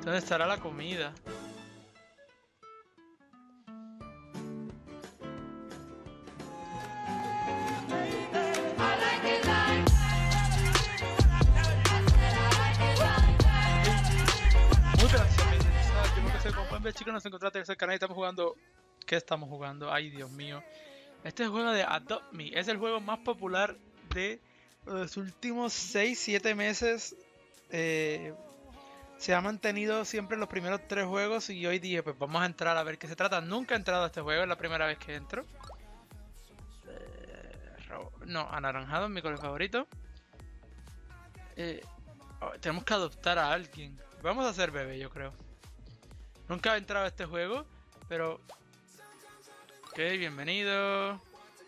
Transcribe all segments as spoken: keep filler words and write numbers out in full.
¿Dónde estará la comida? Muy personalizado. Yo creo que soy como pueden ver, chicos, nos encontramos en el canal y estamos jugando. ¿Qué estamos jugando? Ay, Dios mío. Este es el juego de Adopt Me. Es el juego más popular de los últimos seis siete meses. Eh, se ha mantenido siempre en los primeros tres juegos y hoy dije, pues vamos a entrar a ver qué se trata. Nunca he entrado a este juego, es la primera vez que entro. Eh, no, anaranjado es mi color favorito. Eh, oh, tenemos que adoptar a alguien. Vamos a ser bebé, yo creo. Nunca he entrado a este juego, pero... Ok, bienvenido.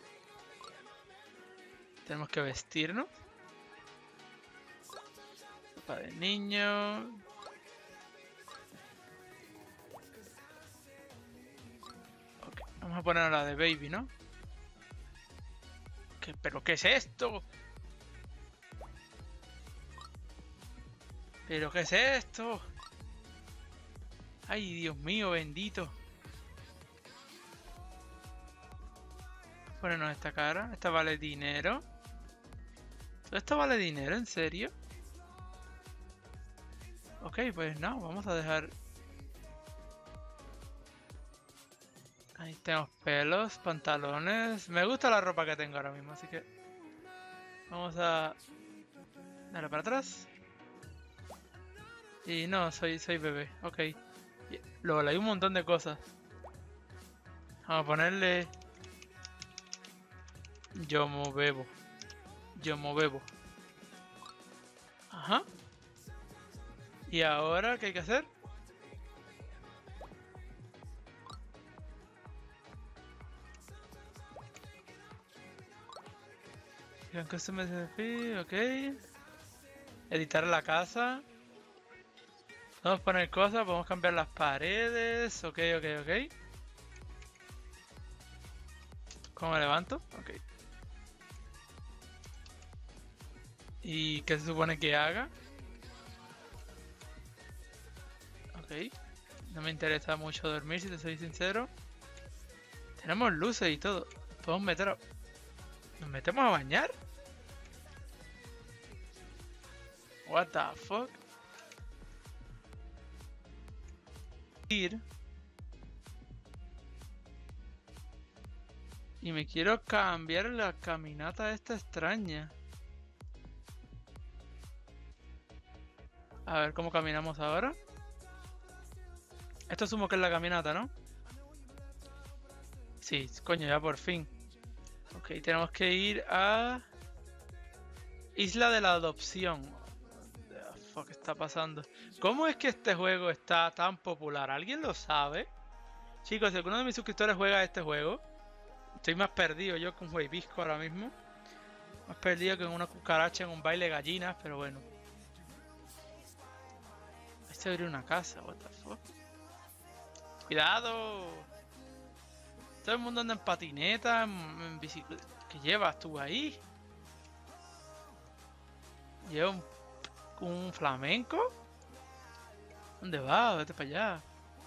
Tenemos que vestirnos. Ropa de niño. Ok, vamos a poner la de baby, ¿no? ¿Qué, ¿Pero qué es esto? ¿Pero qué es esto? Ay, Dios mío, bendito. Ponernos esta cara. Esta vale dinero. ¿Todo esto vale dinero? ¿En serio? Ok, pues no, vamos a dejar... Ahí tenemos pelos, pantalones. Me gusta la ropa que tengo ahora mismo, así que... Vamos a... Darle para atrás. Y no, soy, soy bebé, ok. Luego hay un montón de cosas. Vamos a ponerle... Yo mo bebo. Yo mo bebo. Ajá. ¿Y ahora qué hay que hacer? Customer fee, ok. Editar la casa. Vamos a poner cosas, podemos cambiar las paredes. Ok, ok, ok. ¿Cómo me levanto? Ok. ¿Y qué se supone que haga? Ok. No me interesa mucho dormir, si te soy sincero. Tenemos luces y todo. Podemos meter a... ¿Nos metemos a bañar? What the fuck? Ir. Y me quiero cambiar la caminata esta extraña. A ver cómo caminamos ahora. Esto asumo que es la caminata, ¿no? Sí, coño, ya por fin. Ok, tenemos que ir a... Isla de la Adopción. What the fuck está pasando? ¿Cómo es que este juego está tan popular? ¿Alguien lo sabe? Chicos, si alguno de mis suscriptores juega este juego, estoy más perdido yo que un huevisco ahora mismo. Más perdido que en una cucaracha en un baile de gallinas, pero bueno. Este abrió una casa, what the fuck. ¡Cuidado! Todo el mundo anda en patineta, en, en bicicleta. ¿Qué llevas tú ahí? ¿Lleva un, un flamenco? ¿Dónde vas? Vete para allá.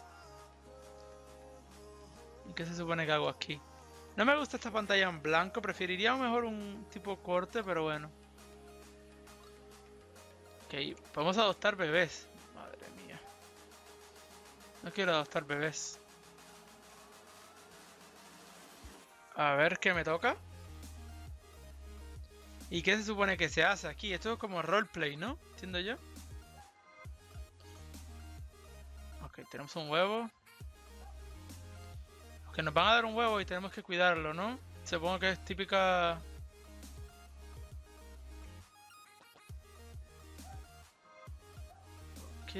¿Y qué se supone que hago aquí? No me gusta esta pantalla en blanco, preferiría mejor un tipo corte, pero bueno. Ok, podemos adoptar bebés. Madre mía. No quiero adoptar bebés. A ver qué me toca. ¿Y qué se supone que se hace aquí? Esto es como roleplay, ¿no? Entiendo yo. Ok, tenemos un huevo. Que nos van a dar un huevo y tenemos que cuidarlo, ¿no? Supongo que es típica... Ok.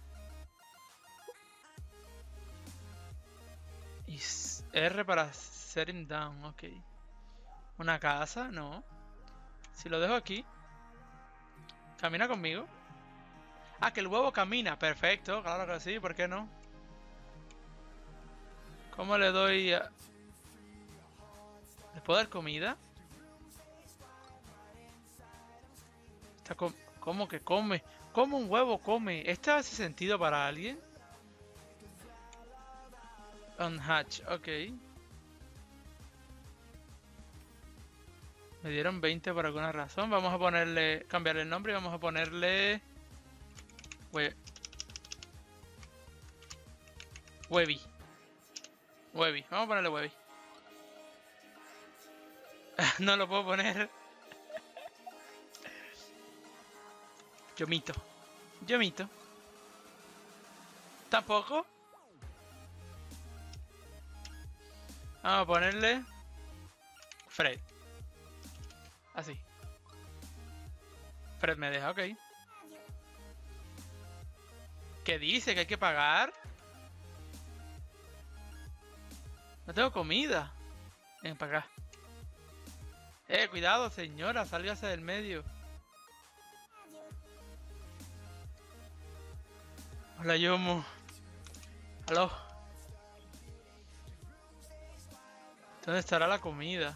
Y R para setting down, ok. ¿Una casa? No. Si lo dejo aquí. ¿Camina conmigo? Ah, que el huevo camina. Perfecto, claro que sí, ¿por qué no? ¿Cómo le doy a... ¿Le puedo dar comida? Está com... ¿Cómo que come? ¿Cómo un huevo come? ¿Este hace sentido para alguien? Unhatch, ok. Me dieron veinte por alguna razón. Vamos a ponerle... Cambiarle el nombre y vamos a ponerle... Hue... Webby. Webby. Vamos a ponerle Webby. No lo puedo poner. Yomito. Yomito. ¿Tampoco? Vamos a ponerle... Fred. Así. Fred me deja, ok. ¿Qué dice? ¿Que hay que pagar? No tengo comida. Ven para acá. Eh, cuidado, señora. Sálgase del medio. Hola, Yomo. Aló. ¿Dónde estará la comida?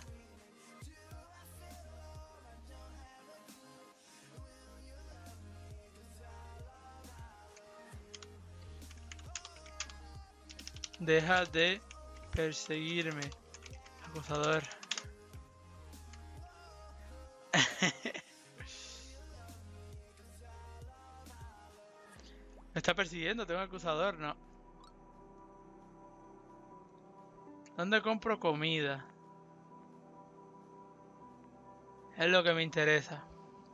Deja de perseguirme, acosador. Me está persiguiendo, tengo un acusador, no. ¿Dónde compro comida? Es lo que me interesa.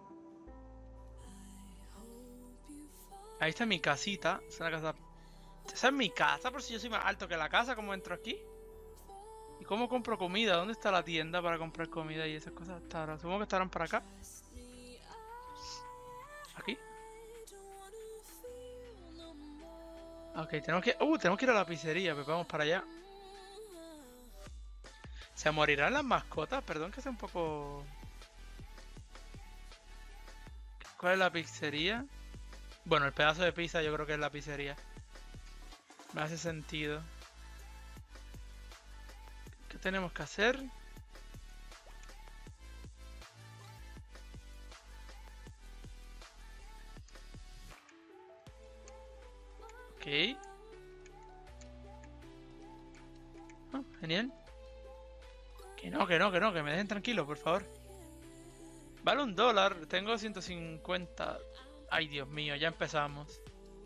Ahí está mi casita. Es una casa... Esa es mi casa, por si yo soy más alto que la casa, ¿cómo entro aquí? ¿Y cómo compro comida? ¿Dónde está la tienda para comprar comida y esas cosas? Hasta ahora. Supongo que estarán para acá. Aquí. Ok, tenemos que... Uh, tenemos que ir a la pizzería, pues vamos para allá. ¿Se morirán las mascotas? Perdón que sea un poco... ¿Cuál es la pizzería? Bueno, el pedazo de pizza yo creo que es la pizzería. Me hace sentido. ¿Qué tenemos que hacer? Ok. Oh, genial. Que no, que no, que no, que me dejen tranquilo, por favor. Vale un dólar, tengo ciento cincuenta. Ay, Dios mío, ya empezamos.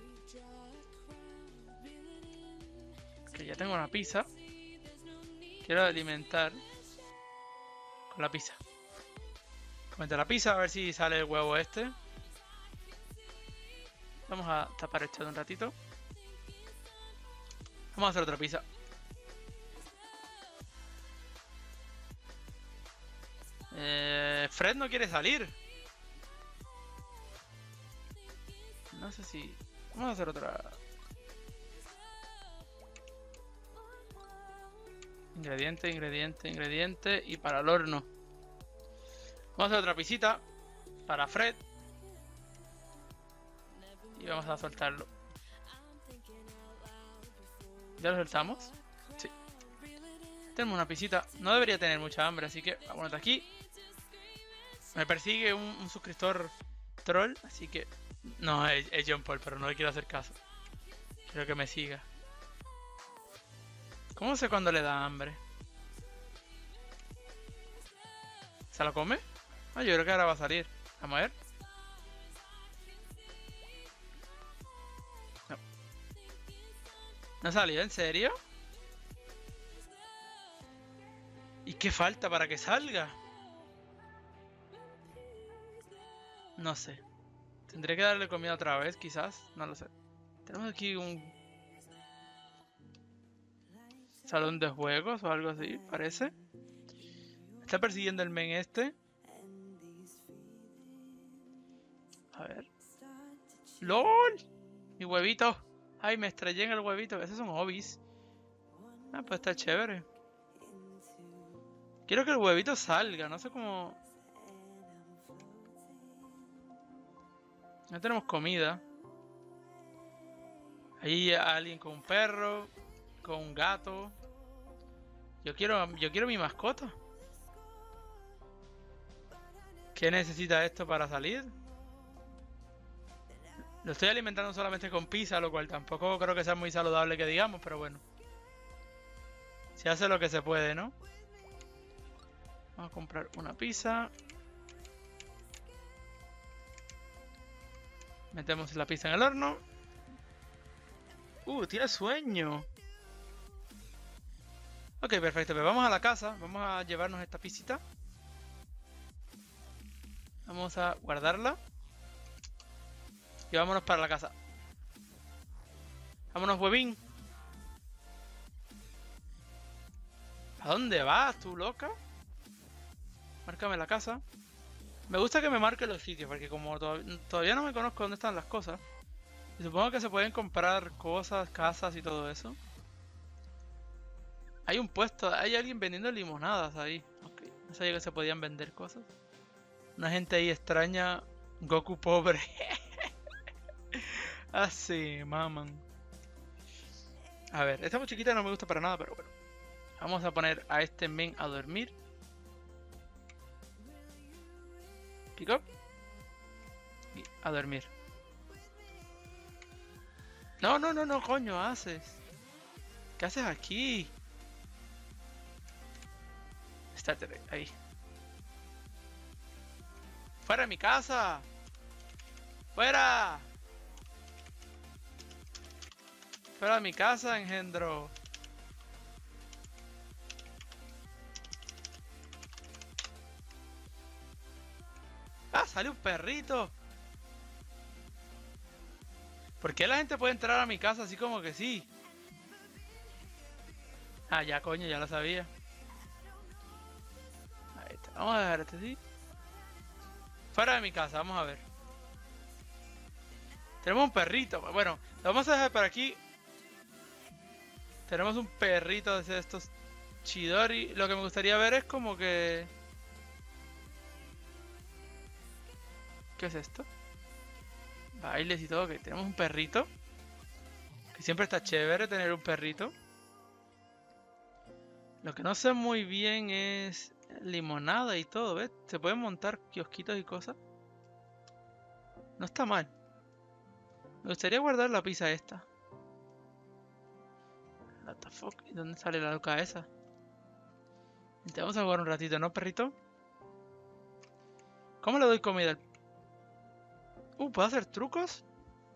Que ya tengo una pizza. Quiero alimentar con la pizza. Comete la pizza, a ver si sale el huevo este. Vamos a tapar esto de un ratito. Vamos a hacer otra pizza. Eh, Fred no quiere salir. No sé si... Vamos a hacer otra... Ingrediente, ingrediente, ingrediente. Y para el horno. Vamos a hacer otra pisita para Fred. Y vamos a soltarlo. ¿Ya lo soltamos? Sí. Tenemos una pisita. No debería tener mucha hambre, así que vamos a aquí. Me persigue un, un suscriptor troll, así que... No, es, es John Paul, pero no le quiero hacer caso. Quiero que me siga. ¿Cómo sé cuándo le da hambre? ¿Se lo come? Ah, yo creo que ahora va a salir. Vamos a ver. No. ¿No salió? ¿En serio? ¿Y qué falta para que salga? No sé. Tendré que darle comida otra vez, quizás. No lo sé. Tenemos aquí un... salón de juegos o algo así, parece. Me está persiguiendo el men este. A ver. ¡Lol! Mi huevito. Ay, me estrellé en el huevito. Esos son hobbies. Ah, pues está chévere. Quiero que el huevito salga. No sé cómo... No tenemos comida. Ahí hay alguien con un perro. Con un gato. Yo quiero, yo quiero mi mascota. ¿Qué necesita esto para salir? Lo estoy alimentando solamente con pizza, lo cual tampoco creo que sea muy saludable que digamos, pero bueno. Se hace lo que se puede, ¿no? Vamos a comprar una pizza. Metemos la pizza en el horno. Uh, tiene sueño. Ok, perfecto. Pues vamos a la casa. Vamos a llevarnos esta pizzita. Vamos a guardarla. Y vámonos para la casa. Vámonos, huevín. ¿A dónde vas, tú loca? Márcame la casa. Me gusta que me marque los sitios, porque como to todavía no me conozco dónde están las cosas. Y supongo que se pueden comprar cosas, casas y todo eso. Hay un puesto, hay alguien vendiendo limonadas ahí. Okay. No sabía que se podían vender cosas. Una gente ahí extraña. Goku pobre. Así, maman. A ver, esta chiquita no me gusta para nada, pero bueno. Vamos a poner a este men a dormir. Pick up. Y a dormir. No, no, no, no, coño, haces. ¿Qué haces aquí? Starter, ahí. ¡Fuera de mi casa! ¡Fuera! ¡Fuera de mi casa, engendro! ¡Ah, sale un perrito! ¿Por qué la gente puede entrar a mi casa así como que sí? Ah, ya, coño, ya lo sabía. Ahí está. Vamos a dejar este así. Fuera de mi casa, vamos a ver. Tenemos un perrito. Bueno, lo vamos a dejar por aquí. Tenemos un perrito de estos Chidori. Lo que me gustaría ver es como que... ¿Qué es esto? Bailes y todo, que tenemos un perrito. Que siempre está chévere tener un perrito. Lo que no sé muy bien es limonada y todo, ¿ves? Se pueden montar kiosquitos y cosas. No está mal. Me gustaría guardar la pizza esta. What the fuck? ¿Y dónde sale la loca esa? Te vamos a jugar un ratito, ¿no, perrito? ¿Cómo le doy comida al... Uh, ¿puedo hacer trucos?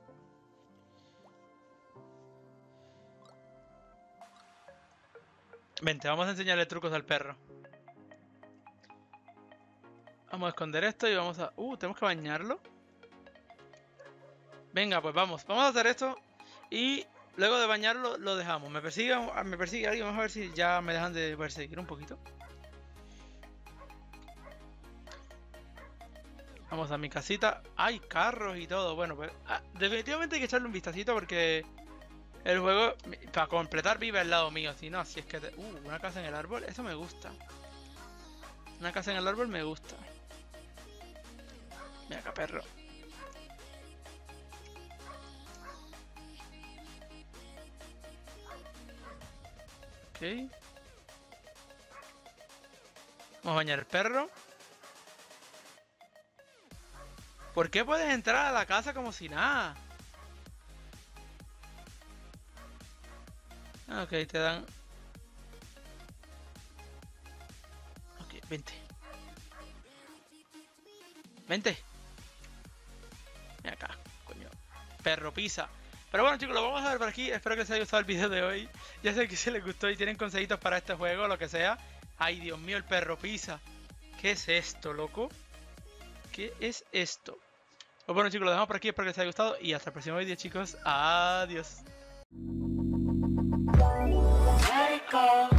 Vente, vamos a enseñarle trucos al perro. Vamos a esconder esto y vamos a... Uh, tenemos que bañarlo. Venga, pues vamos. Vamos a hacer esto. Y luego de bañarlo, lo dejamos. Me persigue, me persigue alguien. Vamos a ver si ya me dejan de perseguir un poquito. Vamos a mi casita. Hay carros y todo. Bueno, pues ah, definitivamente hay que echarle un vistacito porque el juego, para completar, vive al lado mío. Si no, si es que... Te... Uh, una casa en el árbol. Eso me gusta. Una casa en el árbol me gusta. Mira acá, perro. Ok. Vamos a bañar el perro. ¿Por qué puedes entrar a la casa como si nada? Ok, te dan... Ok, vente. Vente. Ven acá, coño. Perro pizza. Pero bueno, chicos, lo vamos a ver por aquí. Espero que les haya gustado el video de hoy. Ya sé que si les gustó y tienen consejitos para este juego o lo que sea. Ay, Dios mío, el perro pizza. ¿Qué es esto, loco? ¿Qué es esto? Pues bueno, chicos, lo dejamos por aquí. Espero que les haya gustado. Y hasta el próximo video, chicos. Adiós.